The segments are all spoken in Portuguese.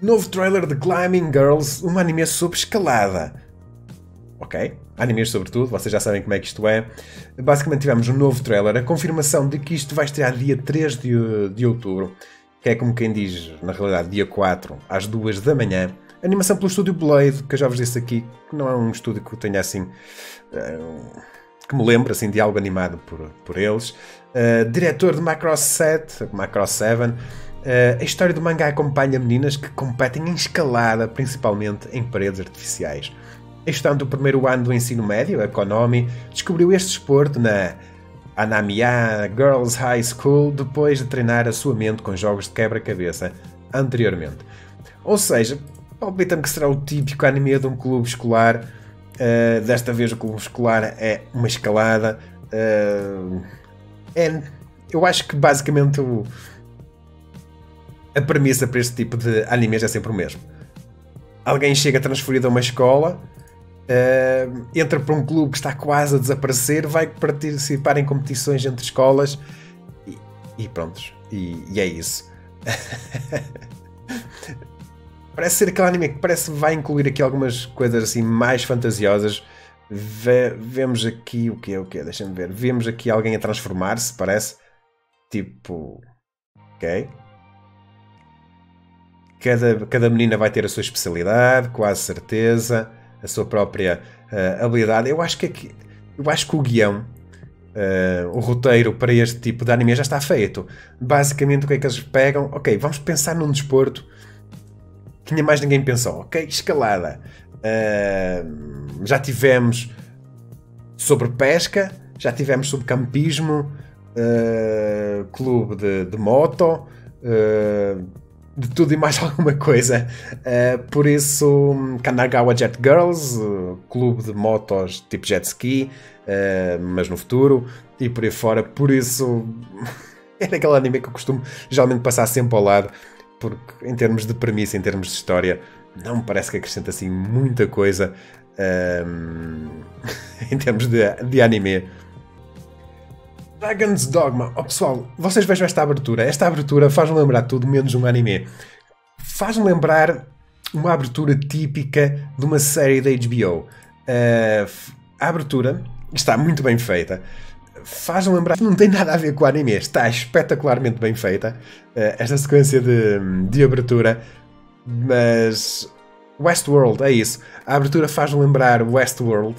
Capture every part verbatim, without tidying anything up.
Novo trailer de Climbing Girls, uma anime sobre escalada. Ok, animes sobretudo, vocês já sabem como é que isto é. Basicamente tivemos um novo trailer, a confirmação de que isto vai estrear dia três de, de outubro, que é como quem diz, na realidade, dia quatro, às duas da manhã. Animação pelo estúdio Blade, que eu já vos disse aqui, que não é um estúdio que eu tenha assim... Uh, que me lembra assim, de algo animado por, por eles. Uh, diretor de Macross sete, Macross sete. Uh, a história do mangá acompanha meninas que competem em escalada, principalmente em paredes artificiais. Estando no primeiro ano do ensino médio, a Konami descobriu este desporto na Anamiya Girls High School depois de treinar a sua mente com jogos de quebra-cabeça anteriormente. Ou seja, palpita-me que será o típico anime de um clube escolar. Uh, desta vez o clube escolar é uma escalada. Uh, é, eu acho que basicamente o, a premissa para este tipo de animes é sempre o mesmo. Alguém chega transferido a uma escola, uh, entra para um clube que está quase a desaparecer, vai participar em competições entre escolas e, e prontos. E, e é isso. Parece ser aquele anime que parece que vai incluir aqui algumas coisas assim mais fantasiosas. Ve vemos aqui o que é o que é, deixa-me ver. Vemos aqui alguém a transformar-se, parece. Tipo, ok. Cada, cada menina vai ter a sua especialidade, quase certeza, a sua própria uh, habilidade. Eu acho que aqui, eu acho que o guião, uh, o roteiro para este tipo de anime já está feito. Basicamente o que é que eles pegam? Ok, vamos pensar num desporto que mais ninguém pensou. Ok, escalada. Uh, já tivemos sobre pesca, já tivemos sobre campismo, uh, clube de, de moto, uh, de tudo e mais alguma coisa. Uh, por isso, Kanagawa Jet Girls, uh, clube de motos tipo jet ski, uh, mas no futuro, e por aí fora. Por isso, é daquele anime que eu costumo geralmente passar sempre ao lado, porque em termos de premissa, em termos de história, não me parece que acrescenta assim muita coisa um, em termos de, de anime. Dragon's Dogma. Oh, pessoal, vocês vejam esta abertura. Esta abertura faz-me lembrar tudo menos um anime. Faz-me lembrar uma abertura típica de uma série da H B O. Uh, a abertura está muito bem feita. Faz-me lembrar que não tem nada a ver com o anime. Está espetacularmente bem feita uh, esta sequência de, de abertura. Mas Westworld, é isso. A abertura faz-me lembrar Westworld.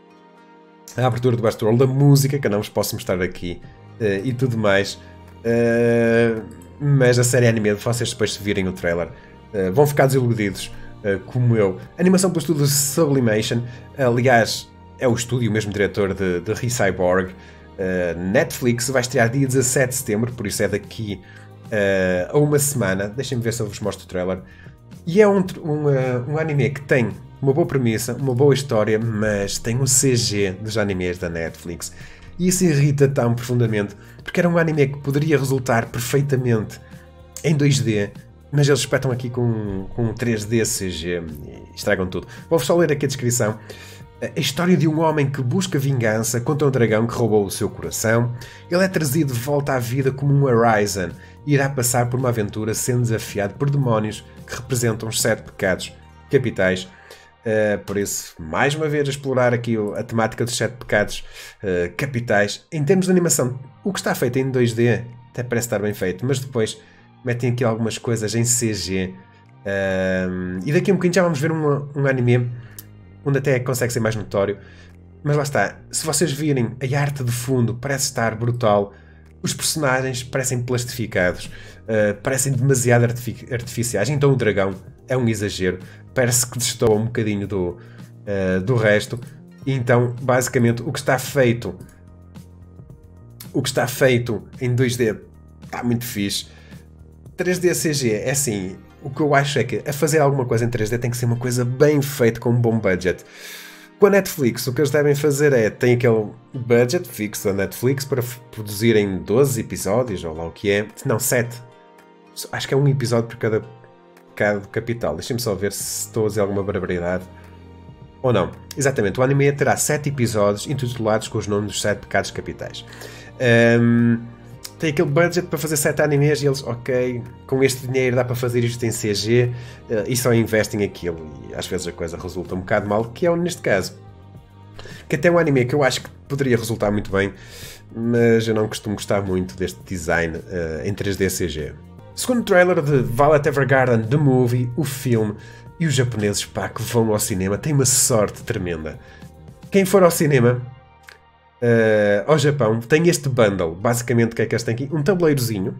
A abertura do Westworld, a música, que eu não vos posso mostrar aqui, uh, e tudo mais. Uh, mas a série anime, vocês depois se virem o trailer, uh, vão ficar desiludidos, uh, como eu. Animação pelo estúdio Sublimation. Aliás, é o estúdio, o mesmo diretor de, de Re-Cyborg. Uh, Netflix vai estrear dia dezassete de setembro, por isso é daqui uh, a uma semana. Deixem-me ver se eu vos mostro o trailer. E é um, um, uh, um anime que tem uma boa premissa, uma boa história, mas tem um C G dos animes da Netflix. E isso irrita tão profundamente, porque era um anime que poderia resultar perfeitamente em dois D, mas eles espetam aqui com, com três D C G e estragam tudo. Vou-vos só ler aqui a descrição. A história de um homem que busca vingança contra um dragão que roubou o seu coração. Ele é trazido de volta à vida como um Horizon e irá passar por uma aventura sendo desafiado por demónios que representam os sete pecados capitais. Uh, por isso, mais uma vez, explorar aqui a temática dos sete pecados uh, capitais. Em termos de animação, o que está feito em dois D até parece estar bem feito, mas depois metem aqui algumas coisas em C G. Uh, e daqui a um bocadinho já vamos ver um, um anime onde até consegue ser mais notório. Mas lá está, se vocês virem a arte de fundo, parece estar brutal. Os personagens parecem plastificados, uh, parecem demasiado artific artificiais. Então o dragão é um exagero, parece que destoa um bocadinho do, uh, do resto. E então, basicamente, o que está feito o que está feito em dois D está muito fixe. três D C G é assim. O que eu acho é que a fazer alguma coisa em três D tem que ser uma coisa bem feita, com um bom budget. Com a Netflix, o que eles devem fazer é, tem aquele budget fixo da Netflix para produzirem doze episódios, ou lá o que é. Não, sete. Acho que é um episódio por cada, cada capital. Deixem-me só ver se estou a dizer alguma barbaridade. Ou não. Exatamente, o anime terá sete episódios intitulados com os nomes dos sete pecados capitais. Um, tem aquele budget para fazer sete animes e eles, ok, com este dinheiro dá para fazer isto em C G uh, e só investem aquilo. E às vezes a coisa resulta um bocado mal, que é neste caso. Que até é um anime que eu acho que poderia resultar muito bem, mas eu não costumo gostar muito deste design uh, em três D C G. Segundo o trailer de Violet Evergarden, The Movie, o filme, e os japoneses, pá, que vão ao cinema têm uma sorte tremenda. Quem for ao cinema, uh, ao Japão, tem este bundle. Basicamente, o que é que eles têm aqui? Um tabuleirozinho.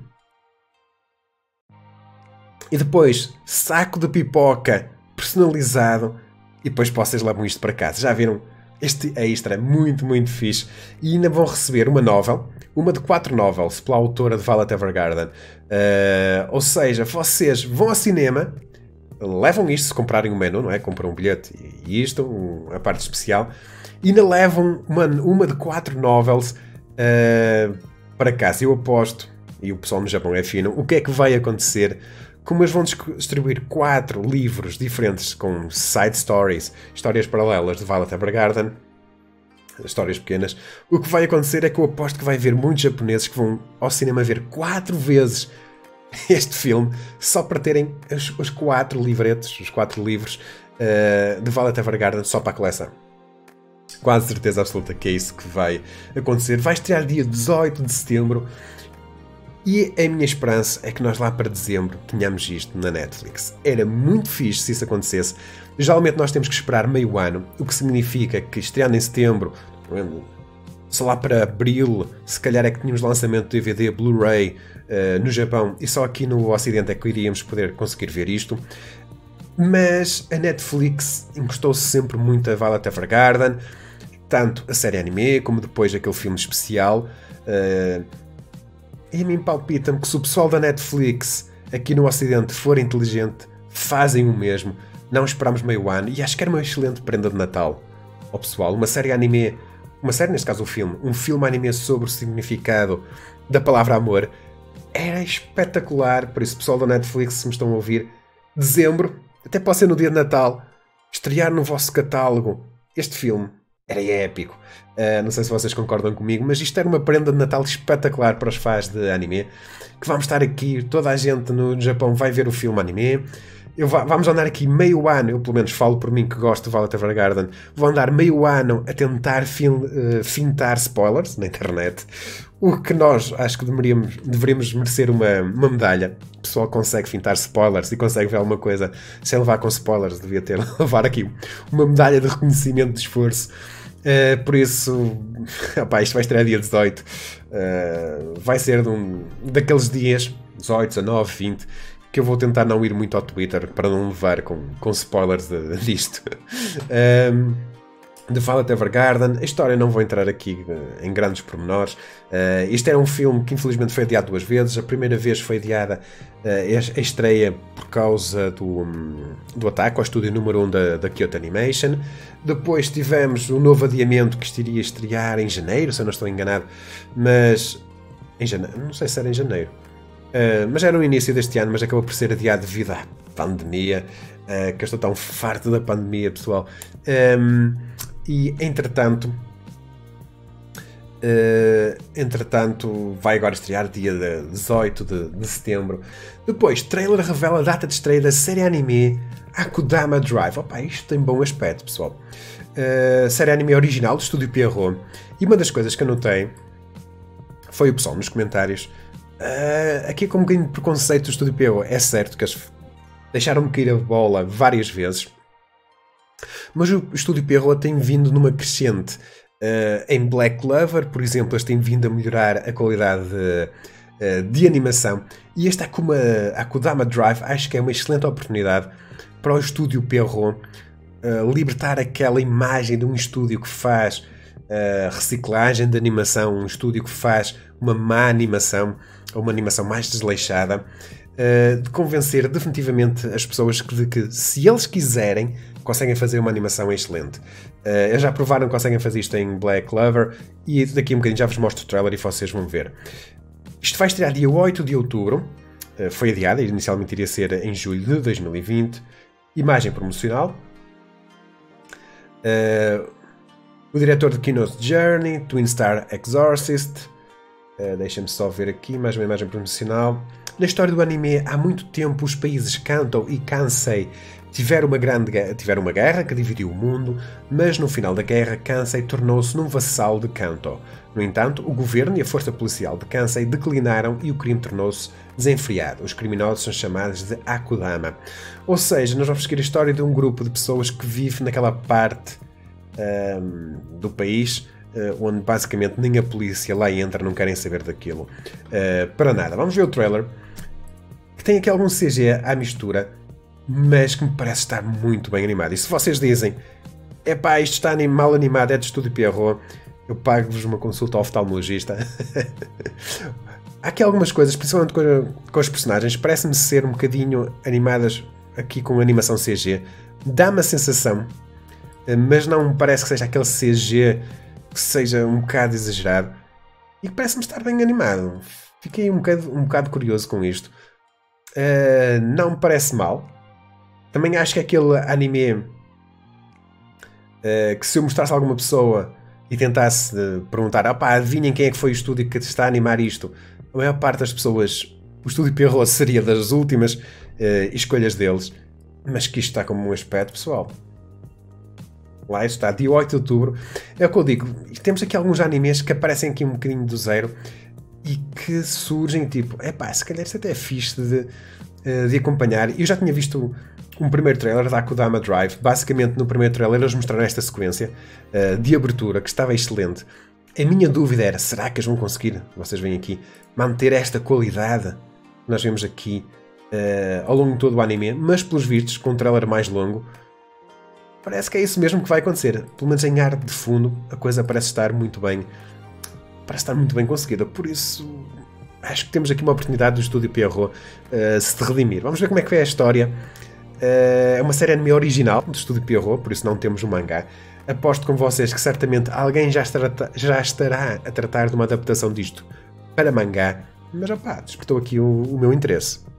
E depois, saco de pipoca personalizado. E depois vocês levam isto para casa. Já viram? Este extra é muito, muito fixe. E ainda vão receber uma novel. Uma de quatro novels pela autora de Violet Evergarden. Uh, ou seja, vocês vão ao cinema... levam isto se comprarem um menu, não é? Compram um bilhete e isto, um, a parte especial, e ainda levam uma, uma de quatro novels uh, para casa. Eu aposto, e o pessoal no Japão é fino, o que é que vai acontecer? Como eles vão distribuir quatro livros diferentes com side stories, histórias paralelas de Violet Evergarden, histórias pequenas, o que vai acontecer é que eu aposto que vai haver muitos japoneses que vão ao cinema ver quatro vezes este filme, só para terem os, os quatro livretos, os quatro livros uh, de Violet Evergarden só para a coleção. Quase certeza absoluta que é isso que vai acontecer. Vai estrear dia dezoito de setembro e a minha esperança é que nós lá para dezembro tenhamos isto na Netflix. Era muito fixe se isso acontecesse. Geralmente nós temos que esperar meio ano, o que significa que estreando em setembro, só lá para abril, se calhar é que tínhamos lançamento de D V D, Blu-ray uh, no Japão, e só aqui no Ocidente é que iríamos poder conseguir ver isto. Mas a Netflix encostou-se sempre muito a Violet Evergarden, tanto a série anime como depois aquele filme especial. Uh, e a mim palpita-me que se o pessoal da Netflix aqui no Ocidente for inteligente, fazem o mesmo. Não esperamos meio ano, e acho que era uma excelente prenda de Natal ao pessoal. Uma série anime... Uma série, neste caso um filme, um filme anime sobre o significado da palavra amor, era espetacular. Por isso, pessoal da Netflix, se me estão a ouvir, dezembro, até pode ser no dia de Natal, estrear no vosso catálogo este filme, era épico. Uh, não sei se vocês concordam comigo, mas isto era uma prenda de Natal espetacular para os fãs de anime, que vamos estar aqui, toda a gente no Japão vai ver o filme anime. Eu, vamos andar aqui meio ano, eu pelo menos falo por mim que gosto de Violet Evergarden, vou andar meio ano a tentar fin, uh, fintar spoilers na internet, o que nós acho que deveríamos, deveríamos merecer uma, uma medalha. O pessoal consegue fintar spoilers e consegue ver alguma coisa sem levar com spoilers, devia ter levar aqui uma medalha de reconhecimento de esforço. Uh, por isso, opa, isto vai estrear dia dezoito, uh, vai ser de um, daqueles dias, dezoito, dezanove, vinte, que eu vou tentar não ir muito ao Twitter para não levar com, com spoilers de, disto. um, The Violet Evergarden, a história não vou entrar aqui uh, em grandes pormenores. Uh, isto era um filme que infelizmente foi adiado duas vezes. A primeira vez foi adiada uh, a estreia por causa do, um, do ataque ao estúdio número um da, da Kyoto Animation. Depois tivemos um novo adiamento que iria estrear em janeiro, se eu não estou enganado, mas em janeiro, não sei se era em janeiro. Uh, mas era no início deste ano, mas acabou por ser adiado devido à pandemia, uh, que eu estou tão farto da pandemia, pessoal. Um, e, entretanto, uh, entretanto, vai agora estrear dia dezoito de, de setembro. Depois, trailer revela a data de estreia da série anime Akudama Drive. Opa, isto tem bom aspecto, pessoal. Uh, série anime original do Estúdio Pierrot. E uma das coisas que eu notei foi o pessoal nos comentários. Uh, aqui com um bocadinho de preconceito do Estúdio Pierrot. É certo que eles deixaram-me cair a bola várias vezes, mas o Estúdio Pierrot tem vindo numa crescente. Uh, em Black Clover, por exemplo, eles têm vindo a melhorar a qualidade de, uh, de animação, e esta Akuma, Akudama Drive acho que é uma excelente oportunidade para o Estúdio Pierrot uh, libertar aquela imagem de um estúdio que faz uh, reciclagem de animação, um estúdio que faz uma má animação, ou uma animação mais desleixada, uh, de convencer definitivamente as pessoas que, de que, se eles quiserem, conseguem fazer uma animação excelente. Uh, eles já provaram que conseguem fazer isto em Black Clover, e daqui a um bocadinho já vos mostro o trailer e vocês vão ver. Isto vai estrear dia oito de outubro, uh, foi adiada, inicialmente iria ser em julho de dois mil e vinte. Imagem promocional. Uh, o diretor de Kino's Journey, Twin Star Exorcist, Uh, Deixem-me só ver aqui mais uma imagem promocional. Na história do anime, há muito tempo os países Kanto e Kansei tiveram uma, grande, tiveram uma guerra que dividiu o mundo, mas no final da guerra Kansei tornou-se num vassalo de Kanto. No entanto, o governo e a força policial de Kansei declinaram e o crime tornou-se desenfreado. Os criminosos são chamados de Akudama. Ou seja, nós vamos seguir a história de um grupo de pessoas que vive naquela parte um, do país uh, onde basicamente nem a polícia lá entra, não querem saber daquilo. Uh, para nada. Vamos ver o trailer, que tem aqui algum C G à mistura, mas que me parece estar muito bem animado. E se vocês dizem, epá, isto está mal animado, é de Estúdio Pierrot, eu pago-vos uma consulta ao oftalmologista. Há aqui algumas coisas, principalmente com, com os personagens, parece-me ser um bocadinho animadas aqui com animação C G. Dá-me a sensação, mas não me parece que seja aquele C G que seja um bocado exagerado. E parece-me estar bem animado. Fiquei um bocado, um bocado curioso com isto. Uh, não me parece mal. Também acho que aquele anime uh, que se eu mostrasse a alguma pessoa e tentasse uh, perguntar, opá, adivinhem quem é que foi o estúdio que está a animar isto, a maior parte das pessoas, o Estúdio Pierrot seria das últimas uh, escolhas deles, mas que isto está como um aspecto pessoal. Lá está, dia oito de outubro. É o que eu digo, temos aqui alguns animes que aparecem aqui um bocadinho do zero e que surgem tipo, epá, se calhar isso até é fixe de, de acompanhar. Eu já tinha visto um primeiro trailer da Akudama Drive. Basicamente no primeiro trailer eles mostraram esta sequência uh, de abertura que estava excelente. A minha dúvida era, será que eles vão conseguir, vocês veem aqui, manter esta qualidade que nós vemos aqui uh, ao longo de todo o anime, mas pelos vistos, com um trailer mais longo, parece que é isso mesmo que vai acontecer. Pelo menos em ar de fundo, a coisa parece estar muito bem, parece estar muito bem conseguida. Por isso, acho que temos aqui uma oportunidade do Estúdio Pierrot uh, se redimir. Vamos ver como é que foi a história. Uh, é uma série anime original do Estúdio Pierrot, por isso não temos um mangá. Aposto com vocês que certamente alguém já estará, já estará a tratar de uma adaptação disto para mangá, mas opá, despertou aqui o, o meu interesse.